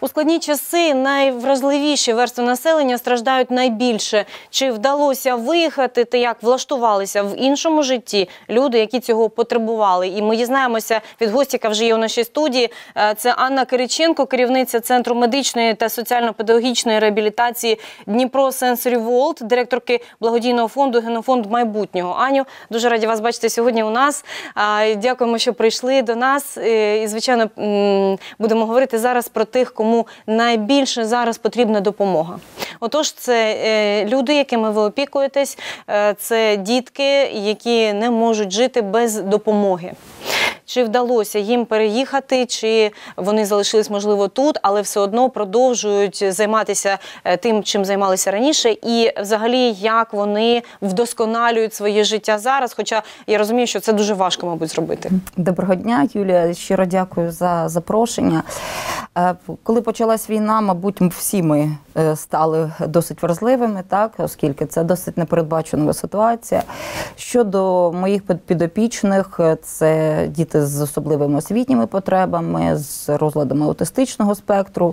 У складні часи найвразливіші верстви населення страждають найбільше. Чи вдалося виїхати та як влаштувалися в іншому житті люди, які цього потребували? І ми дізнаємося від гості, яка вже є у нашій студії. Це Анна Кириченко, керівниця Центру медичної та соціально-педагогічної реабілітації Дніпро Sensory World, директорки благодійного фонду «Генофонд майбутнього». Аню, дуже раді вас бачити сьогодні у нас. Дякуємо, що прийшли до нас. І, звичайно, будемо говорити зараз про тих, кому найбільше зараз потрібна допомога. Отож, це люди, якими ви опікуєтесь, це дітки, які не можуть жити без допомоги. Чи вдалося їм переїхати, чи вони залишились, можливо, тут, але все одно продовжують займатися тим, чим займалися раніше, і взагалі, як вони вдосконалюють своє життя зараз, хоча я розумію, що це дуже важко, мабуть, зробити. Доброго дня, Юлія, щиро дякую за запрошення. Коли почалась війна, мабуть, всі ми стали досить вразливими, так, оскільки це досить непередбачена ситуація. Щодо моїх підопічних, це діти з особливими освітніми потребами, з розладами аутистичного спектру,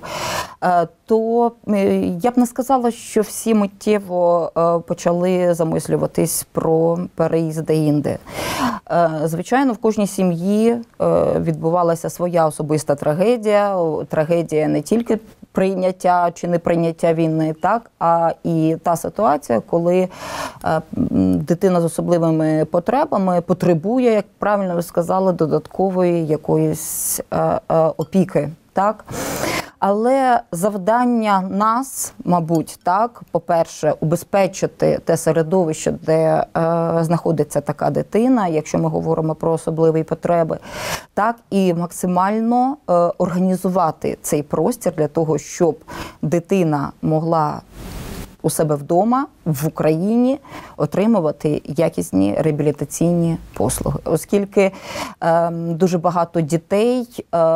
то я б не сказала, що всі миттєво почали замислюватись про переїзд деінде. Звичайно, в кожній сім'ї відбувалася своя особиста трагедія. Трагедія не тільки прийняття чи неприйняття війни, так, а і та ситуація, коли дитина з особливими потребами потребує, як правильно ви сказали, додаткової якоїсь опіки, так. Але завдання нас, мабуть, так, по-перше, убезпечити те середовище, де знаходиться така дитина, якщо ми говоримо про особливі потреби, так, і максимально організувати цей простір для того, щоб дитина могла у себе вдома, в Україні, отримувати якісні реабілітаційні послуги. Оскільки дуже багато дітей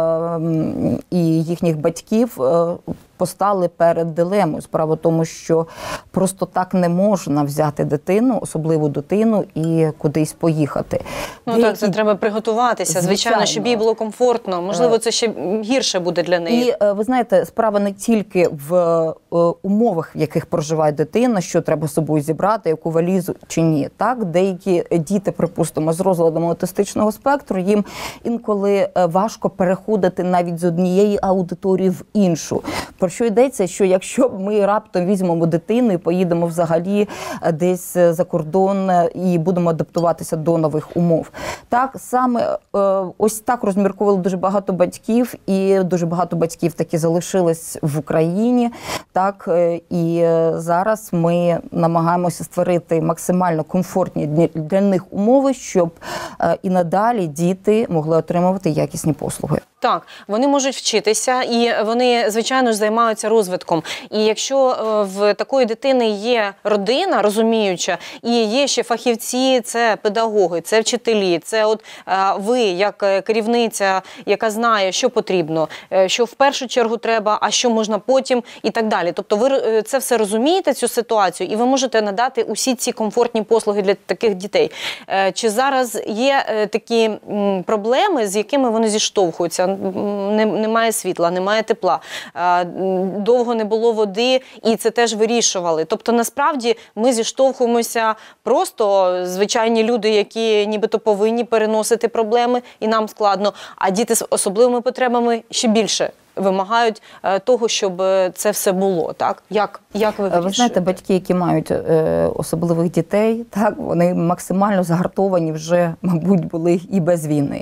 і їхніх батьків постали перед дилемою. Справа в тому, що просто так не можна взяти дитину, особливу дитину, і кудись поїхати. Ну так, це треба приготуватися, звичайно, щоб їй було комфортно. Можливо, це ще гірше буде для неї. І, ви знаєте, справа не тільки в умовах, в яких проживає дитина, що треба з собою зібрати, яку валізу чи ні. Так, деякі діти, припустимо, з розладом аутистичного спектру, їм інколи важко переходити навіть з однієї аудиторії в іншу. Про що йдеться, що якщо ми раптом візьмемо дитину і поїдемо взагалі десь за кордон і будемо адаптуватися до нових умов. Так, саме ось так розмірковували дуже багато батьків, і дуже багато батьків таки залишились в Україні. Так, і зараз ми намагаємося створити максимально комфортні для них умови, щоб і надалі діти могли отримувати якісні послуги. Так, вони можуть вчитися і вони, звичайно ж, займаються розвитком. І якщо в такої дитини є родина розуміюча, і є ще фахівці, це педагоги, це вчителі, це от ви, як керівниця, яка знає, що потрібно, що в першу чергу треба, а що можна потім і так далі. Тобто ви це все розумієте, цю ситуацію, і ви можете надати усі ці комфортні послуги для таких дітей. Чи зараз є такі проблеми, з якими вони зіштовхуються? Немає світла, немає тепла, довго не було води, і це теж вирішували. Тобто, насправді, ми зіштовхуємося просто звичайні люди, які нібито повинні переносити проблеми, і нам складно, а діти з особливими потребами ще більше вимагають того, щоб це все було, так? Як ви вирішуєте? Ви знаєте, батьки, які мають особливих дітей, так, вони максимально загартовані вже, мабуть, були і без війни.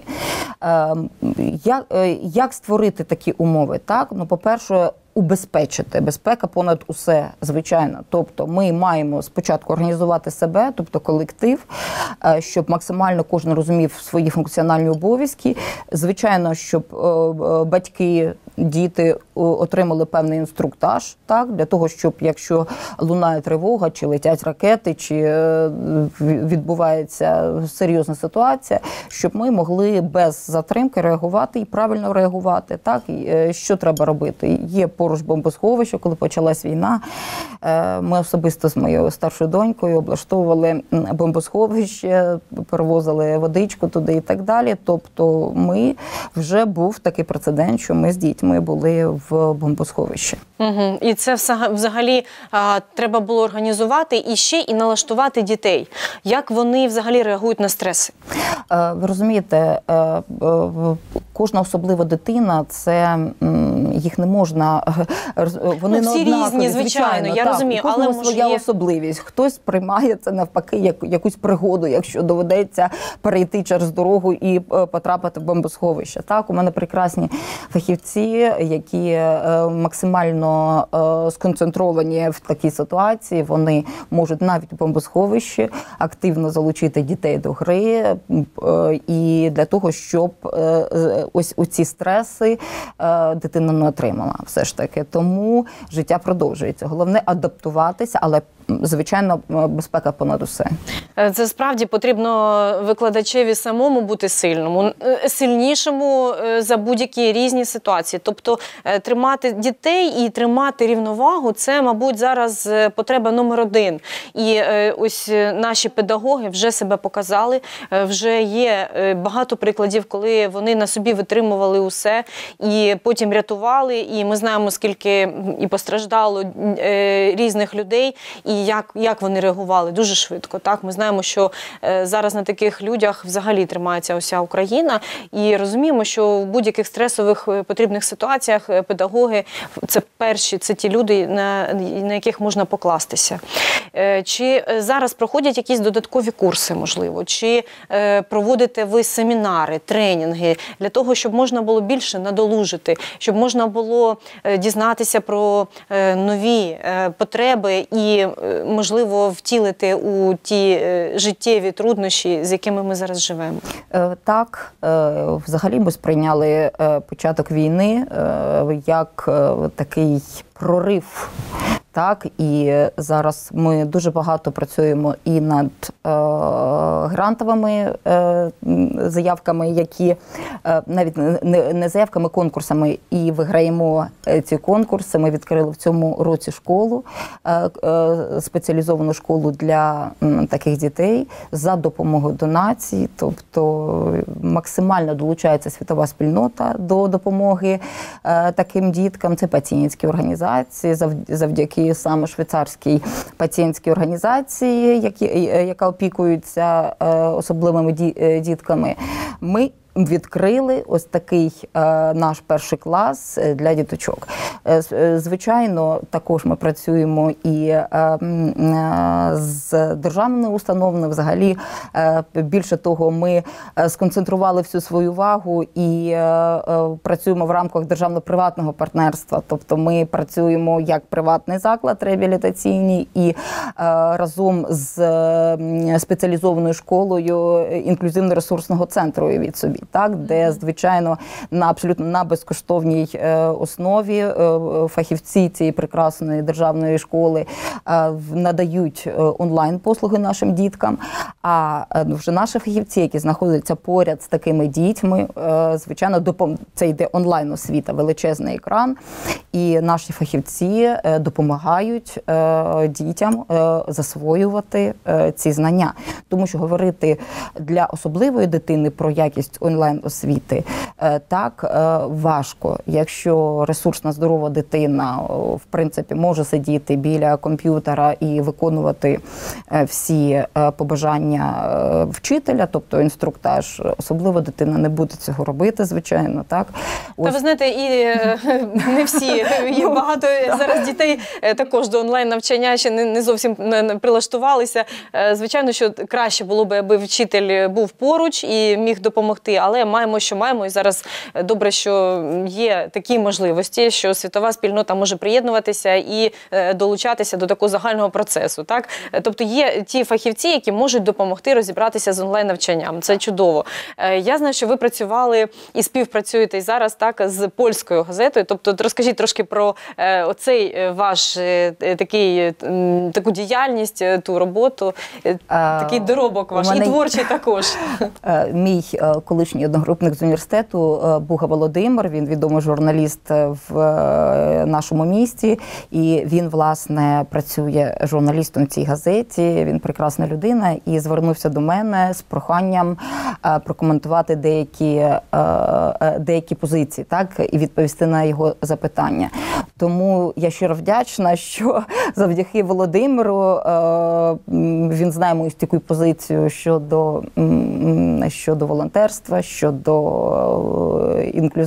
Як створити такі умови? Так? Ну, по-перше, убезпечити. Безпека понад усе, звичайно. Тобто ми маємо спочатку організувати себе, тобто колектив, щоб максимально кожен розумів свої функціональні обов'язки. Звичайно, щоб батьки, діти отримали певний інструктаж, так, для того, щоб якщо лунає тривога, чи летять ракети, чи відбувається серйозна ситуація, щоб ми могли без затримки реагувати і правильно реагувати. Так, що треба робити? Є поруч бомбосховище, коли почалась війна. Ми особисто з моєю старшою донькою облаштовували бомбосховище, перевозили водичку туди і так далі. Тобто ми вже був такий прецедент, що ми з дітьми дітьми були в бомбосховищі. Угу. І це взагалі треба було організувати і ще і налаштувати дітей. Як вони взагалі реагують на стреси? Ви розумієте, кожна особлива дитина, це їх не можна, вони всі не однакові, різні, звичайно, я розумію, у кожного але своя особливість. Хтось приймає це навпаки як якусь пригоду, якщо доведеться перейти через дорогу і потрапити в бомбосховище. Так, у мене прекрасні фахівці, які максимально сконцентровані в такій ситуації, вони можуть навіть у бомбосховищі активно залучити дітей до гри, і для того, щоб ось ці стреси дитина не отримала все ж таки. Тому життя продовжується. Головне адаптуватися, але звичайно, безпека понад усе. Це справді потрібно викладачеві самому бути сильнішому за будь-які різні ситуації. Тобто тримати дітей і тримати рівновагу – це, мабуть, зараз потреба номер один. І ось наші педагоги вже себе показали, вже є багато прикладів, коли вони на собі витримували усе і потім рятували. І ми знаємо, скільки і постраждало різних людей, і як вони реагували дуже швидко. Так? Ми знаємо, що зараз на таких людях взагалі тримається уся Україна. І розуміємо, що в будь-яких стресових потрібних ситуаціях педагоги – це перші, це ті люди, на яких можна покластися. Чи зараз проходять якісь додаткові курси, можливо? Чи проводите ви семінари, тренінги для того, щоб можна було більше надолужити, щоб можна було дізнатися про нові потреби і, можливо, втілити у ті життєві труднощі, з якими ми зараз живемо? Так, взагалі ми сприйняли початок війни як такий прорив. Так, і зараз ми дуже багато працюємо і над грантовими заявками, які навіть не заявками, конкурсами, і виграємо ці конкурси. Ми відкрили в цьому році школу, спеціалізовану школу для таких дітей за допомогою донацій, тобто максимально долучається світова спільнота до допомоги таким діткам. Це пацієнтські організації, завдяки саме швейцарській пацієнтській організації, яка опікується особливими дітками. Ми відкрили ось такий наш перший клас для діточок. Звичайно, також ми працюємо і з державними установами. Взагалі, більше того, ми сконцентрували всю свою увагу і працюємо в рамках державно-приватного партнерства. Тобто ми працюємо як приватний заклад реабілітаційний і разом з спеціалізованою школою інклюзивно-ресурсного центру від собі. Так, де, звичайно, абсолютно на безкоштовній основі фахівці цієї прекрасної державної школи надають онлайн-послуги нашим діткам, а вже наші фахівці, які знаходяться поряд з такими дітьми, звичайно, це йде онлайн-освіта, величезний екран, і наші фахівці допомагають дітям засвоювати ці знання. Тому що говорити для особливої дитини про якість онлайн-освіти так важко. Якщо ресурсна, здорова дитина, в принципі, може сидіти біля комп'ютера і виконувати всі побажання вчителя, тобто інструктаж, особливо дитина не буде цього робити, звичайно, так? Та ви знаєте, і не всі, є багато зараз дітей також до онлайн-навчання ще не зовсім прилаштувалися. Звичайно, що краще було б, аби вчитель був поруч і міг допомогти, але маємо, що маємо, і зараз добре, що є такі можливості, що світова спільнота може приєднуватися і долучатися до такого загального процесу. Так? Тобто є ті фахівці, які можуть допомогти розібратися з онлайн-навчанням. Це чудово. Я знаю, що ви працювали і співпрацюєте і зараз так, з польською газетою. Тобто розкажіть трошки про оцей ваш таку діяльність, ту роботу, такий доробок ваш, і творчий також. Мій колишній одногрупник з університету брату Буга Володимир, він відомий журналіст в нашому місті, і він, власне, працює журналістом в цій газеті, він прекрасна людина, і звернувся до мене з проханням прокоментувати деякі позиції, так, і відповісти на його запитання. Тому я щиро вдячна, що завдяки Володимиру він знає мою стійку позицію щодо волонтерства, щодо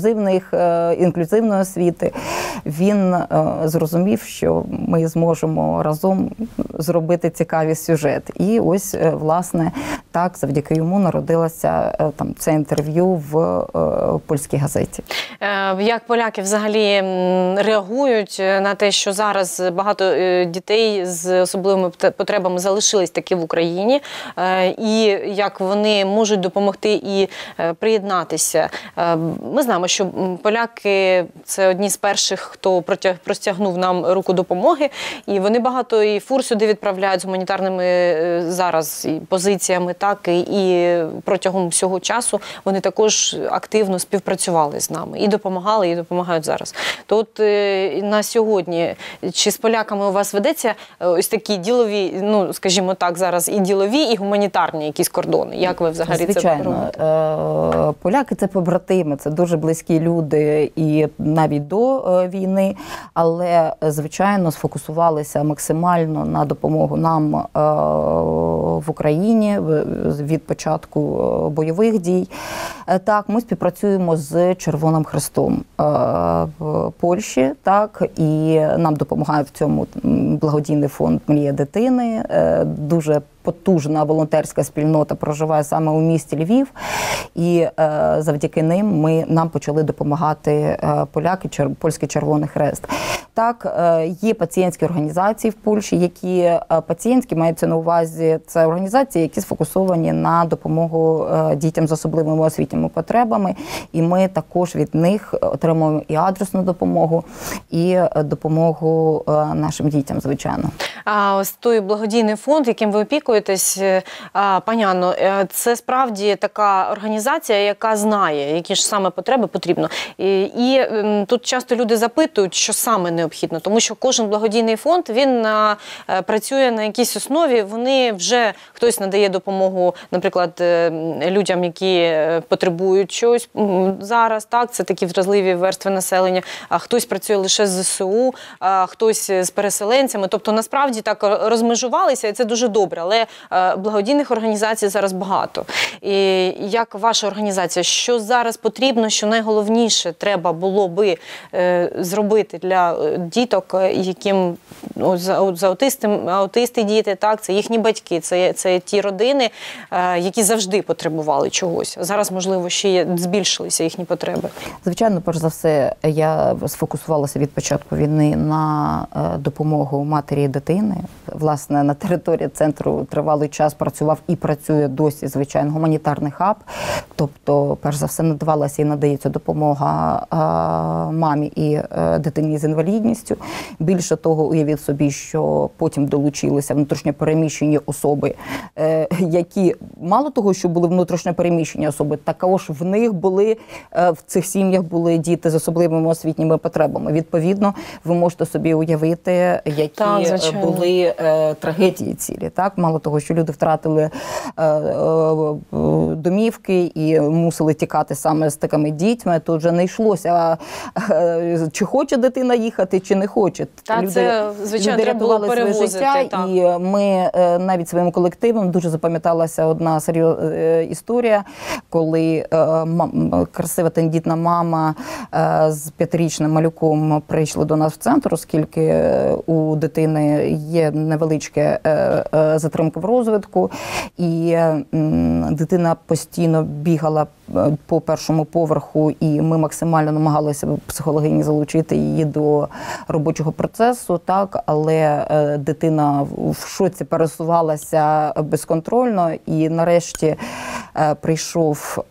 інклюзивної освіти. Він зрозумів, що ми зможемо разом зробити цікавий сюжет. І ось, власне, так, завдяки йому народилося там це інтерв'ю в польській газеті. Як поляки взагалі реагують на те, що зараз багато дітей з особливими потребами залишились таки в Україні, і як вони можуть допомогти і приєднатися? Ми знаємо, що поляки – це одні з перших, хто простягнув нам руку допомоги, і вони багато і фур сюди відправляють з гуманітарними зараз і позиціями, так, і протягом всього часу вони також активно співпрацювали з нами і допомагали, і допомагають зараз. То от на сьогодні, чи з поляками у вас ведеться ось такі ділові, ну, скажімо так, зараз і ділові, і гуманітарні якісь кордони? Як ви взагалі це робите? Поляки – це побратими, це дуже близькі люди і навіть до війни, але, звичайно, сфокусувалися максимально на допомогу нам в Україні від початку бойових дій. Так, ми співпрацюємо з Червоним Хрестом в Польщі, так, і нам допомагає в цьому благодійний фонд «Мрія дитини». Дуже потужна волонтерська спільнота проживає саме у місті Львів, і завдяки нам почали допомагати поляки, Польський Червоний Хрест. Так, є пацієнтські організації в Польщі, які пацієнтські мається на увазі, це організації, які сфокусовані на допомогу дітям з особливими освітніми потребами, і ми також від них отримуємо і адресну допомогу, і допомогу нашим дітям, звичайно. А ось той благодійний фонд, яким ви опікуєтесь, пані Анно, це справді така організація, яка знає, які ж саме потреби потрібно. І тут часто люди запитують, що саме необхідно, тому що кожен благодійний фонд, він працює на якійсь основі, вони вже, хтось надає допомогу, наприклад, людям, які потребують чогось зараз, так, це такі вразливі верстви населення, а хтось працює лише з ЗСУ, а хтось з переселенцями, тобто насправді так розмежувалися, і це дуже добре, але благодійних організацій зараз багато. І як ваша організація, що зараз потрібно, що найголовніше треба було би зробити для діток, яким аутисти діти, так, це їхні батьки, це ті родини, які завжди потребували чогось. Зараз, можливо, ще збільшилися їхні потреби. Звичайно, перш за все, я сфокусувалася від початку війни на допомогу матері і дитини. Власне, на території центру тривалий час працював і працює досі, звичайно, гуманітарний хаб. Тобто, перш за все, надавалася і надається допомога мамі і дитині з інвалідністю. Більше того, уявіть собі, що потім долучилися внутрішньопереміщені особи, які, мало того, що були внутрішньопереміщені особи, також в них були, в цих сім'ях були діти з особливими освітніми потребами. Відповідно, ви можете собі уявити, які були трагедії цілі. Так? Мало того, що люди втратили домівки і мусили тікати саме з такими дітьми, то вже не йшлося, чи хоче дитина їхати, чи не хоче. Та, це, звичайно, треба було перевозити. Життя, так. І ми навіть своїм колективом дуже запам'яталася одна історія, коли красива тендітна мама з 5-річним малюком прийшла до нас в центр, оскільки у дитини є невеличке затримка в розвитку, і дитина постійно бігала по першому поверху, і ми максимально намагалися психологині залучити її до робочого процесу, так, але дитина в шоці пересувалася безконтрольно, і нарешті прийшов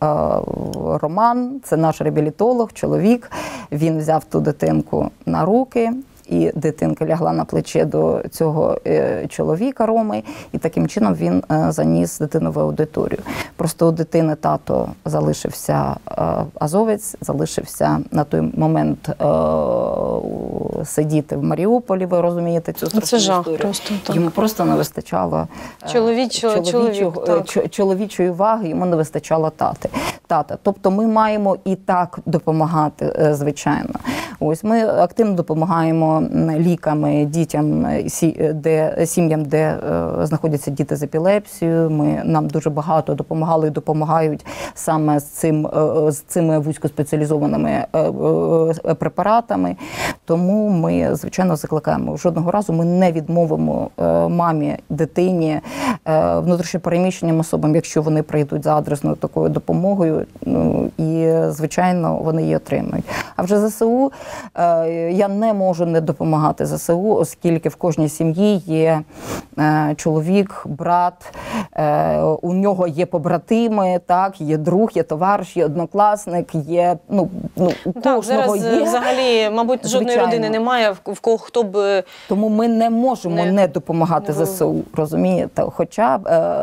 Роман, це наш реабілітолог, чоловік, він взяв ту дитинку на руки, і дитинка лягла на плече до цього чоловіка Роми, і таким чином він заніс дитину в аудиторію. Просто у дитини тато залишився азовець, залишився на той момент сидіти в Маріуполі, ви розумієте цю страшну історію. Просто, так. Йому просто не вистачало чоловічої уваги, йому не вистачало тата. Тобто ми маємо і так допомагати, звичайно. Ось ми активно допомагаємо ліками дітям, сім'ям, де знаходяться діти з епілепсією. Нам дуже багато допомагали і допомагають саме з цими вузькоспеціалізованими препаратами. Тому ми, звичайно, закликаємо. Жодного разу ми не відмовимо мамі, дитині, внутрішньопереміщеним особам, якщо вони прийдуть за адресною такою допомогою, і, звичайно, вони її отримають. А вже ЗСУ, я не можу не допомагати ЗСУ, оскільки в кожній сім'ї є чоловік, брат, у нього є побратими, так, є друг, є товариш, є однокласник, є, у кожного зараз є. Взагалі, мабуть, жодної Звичайно. людини немає, в кого хто б... Тому ми не можемо не допомагати ЗСУ, розумієте? Хоча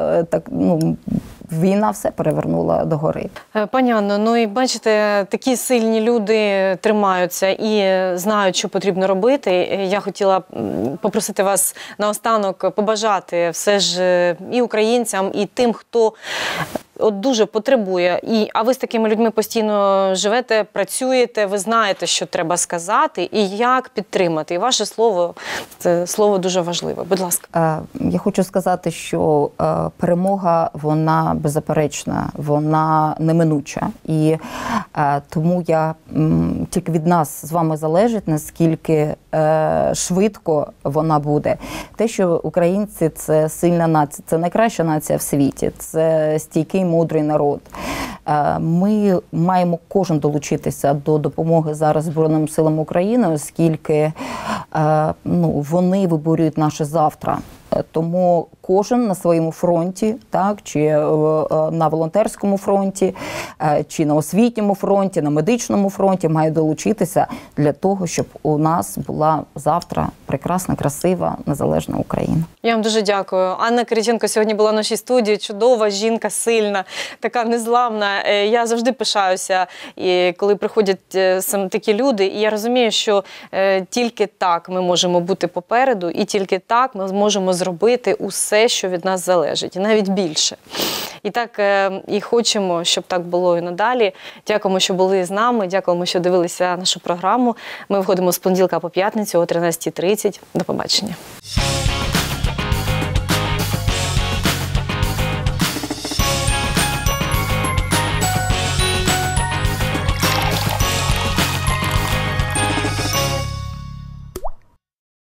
війна все перевернула догори. Пані Анно, і бачите, такі сильні люди тримаються і знають, що потрібно робити. Я хотіла попросити вас наостанок побажати все ж і українцям, і тим, хто дуже потребує. А ви з такими людьми постійно живете, працюєте, ви знаєте, що треба сказати і як підтримати. І ваше слово – це слово дуже важливе. Будь ласка. Я хочу сказати, що перемога, вона беззаперечна, вона неминуча. І тому тільки від нас з вами залежить, наскільки швидко вона буде. Те, що українці – це сильна нація, це найкраща нація в світі, це стійкий, мудрий народ. Ми маємо кожен долучитися до допомоги зараз Збройним силам України, оскільки вони виборюють наше завтра. Тому кожен на своєму фронті, так, чи на волонтерському фронті, чи на освітньому фронті, на медичному фронті має долучитися для того, щоб у нас була завтра прекрасна, красива, незалежна Україна. Я вам дуже дякую. Анна Кириченко сьогодні була в нашій студії. Чудова жінка, сильна, така незламна. Я завжди пишаюся, коли приходять такі люди. І я розумію, що тільки так ми можемо бути попереду, і тільки так ми зможемо зробити усе, що від нас залежить, і навіть більше. І так і хочемо, щоб так було і надалі. Дякуємо, що були з нами, дякуємо, що дивилися нашу програму. Ми виходимо з понеділка по п'ятницю о 13:30. До побачення.